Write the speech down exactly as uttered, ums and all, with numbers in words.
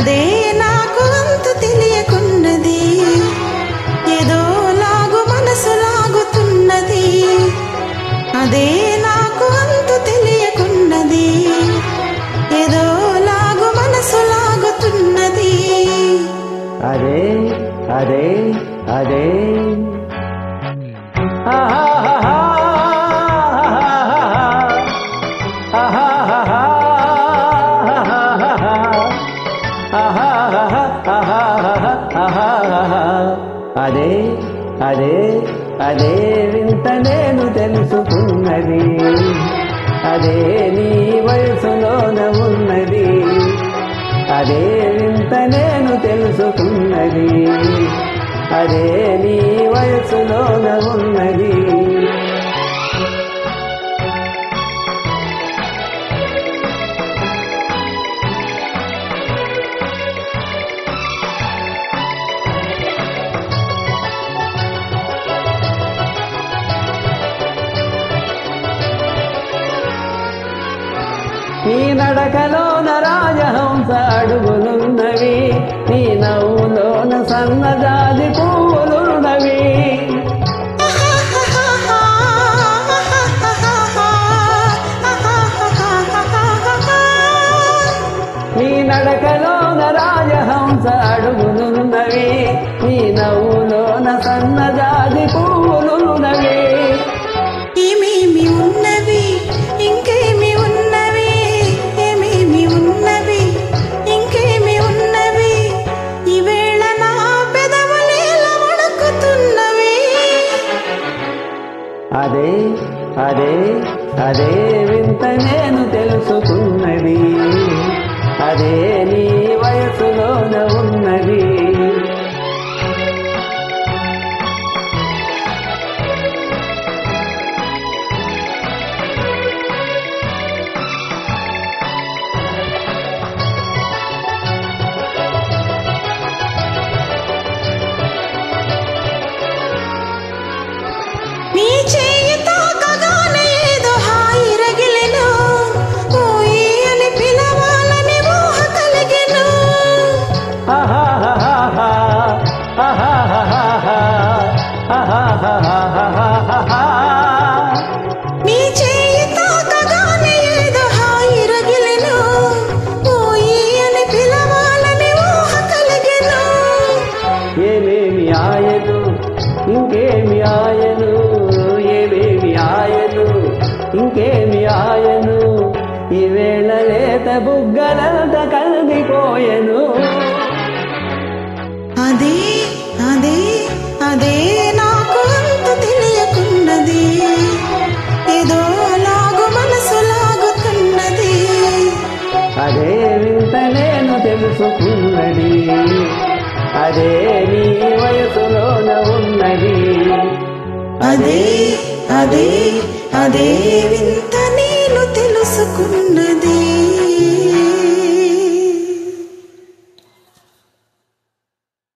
అదే నాకు అంతు తెలియకున్నది, ఏదో లాగు మనసు లాగుతున్నది. అదే నాకు అంతు తెలియకున్నది, ఏదో లాగు మనసు లాగుతున్నది. అదే అదే అదే అదే అదే అదే వింత నేను తెలుసుకున్నది, అదే నీ వయసులోన ఉన్నది. అదే వింత నేను తెలుసుకున్నది, అదే నీ వయసులోన ఉన్నది. నీ నడకలోన రాజహంస అడుగులున్నవి, నీ నవ్వులోన సన్నజాజి పువ్వులున్నవి. నీ నడకలోన రాజహంస అడుగులున్నవి, నీ నవ్వులోన సన్నజాజి పువ్వులున్నవి. ఏమేమి ఉన్నవి ఇంకేమి ఉన్నవి, ఏమేమి ఉన్నవి ఇంకేమి ఉన్నవి, ఈవేళ నా పెదవులేల వణుకుతున్నవి. అదే అదే అదే వింత నేను తెలుసుకున్నది, అదే నీ వయసులోన ఉన్నది. నీ చేయి తాకగానే ఏదో హాయి రగిలెను, ఓయి అని పిలవాలని ఊహ కలిగెను. నీ చేయి తాకగానే ఏదో హాయి రగిలెను, ఓయి అని పిలవాలని ఊహ కలిగెను. ఏమేమి ఆయను ఇంకేమి ఆయను, ఏమేమి ఆయను ఇంకేమి ఆయను, ఈవేళ లేత బుగ్గలంత కలిగిపోయెను. అదే అదే అదే నాకు అంతు తెలియకున్నది, ఏదో లాగు మనసు లాగుతున్నది. అదే వింత నేను తెలుసుకున్నది, అదే నీ వయసులోన ఉన్నది. అదే అదే అదే వింత